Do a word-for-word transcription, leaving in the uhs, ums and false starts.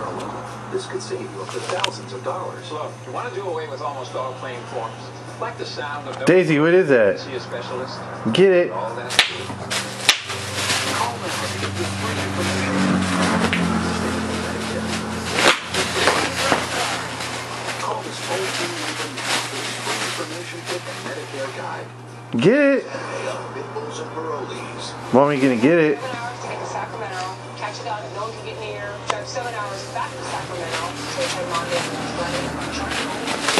alone. This could save you up to thousands of dollars. Look, you want to do away with almost all claim forms. Like the sound of... Daisy, what is that? See a specialist? Get it. All that. Call now to get this free information. Call this toll-free number now for this free information kit and Medicare guide. Get it. Pitbulls and parolees. Mommy gonna get it. Seven hours to get to Sacramento, catch it out and no one can get near, drive seven hours back to Sacramento, so it's like Monday and Friday.